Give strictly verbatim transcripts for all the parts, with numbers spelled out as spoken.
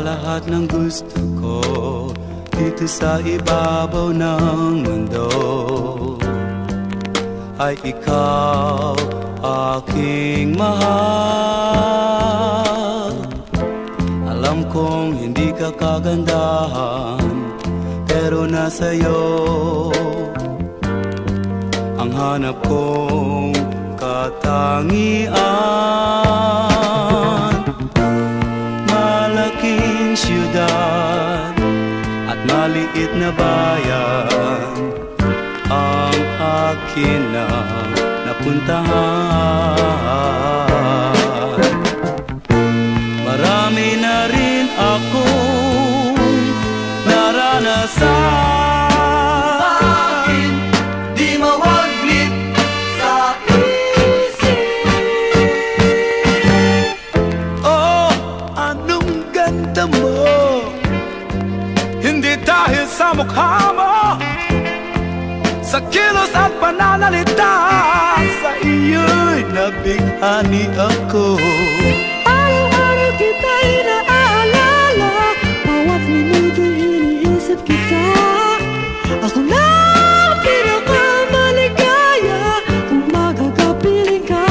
lahat ng gusto ko dito sa ibabaw ng mundo ay ikaw, aking mahal. Alam kong hindi ka kagandahan, pero nasa'yo ang hanap kong katangian. Malaking siyudad at maliit na bayan ang akin na napuntahan. Marami na rin akong naranasan. Dahil sa mukha mo, sa kilos at pananalita, sa iyo'y nabighani ako. Araw-araw kita'y naaalala, bawat minuto'y iniisip kita. Ako na ang pinakamaligaya kung magagapiling ka.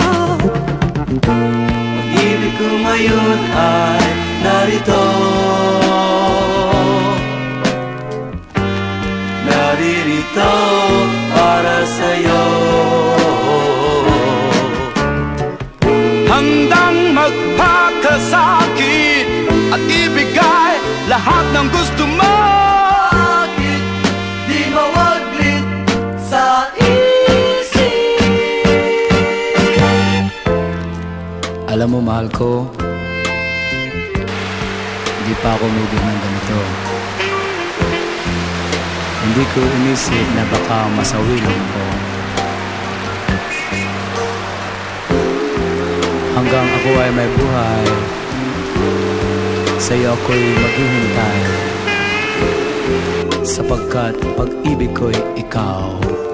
Pag-ibig ko ngayon ay narito, naririto para sa'yo. Handang magpakasakit at ibigay lahat ng gusto mo. Bakit di mawaglit sa isip? Alam mo, mahal ko, hindi pa ako umibig ng ganito. Hindi ko inisip na baka masawilan ko. Hanggang ako ay may buhay, sa'yo ako'y maghihintay, sapagkat pag-ibig ko'y ikaw.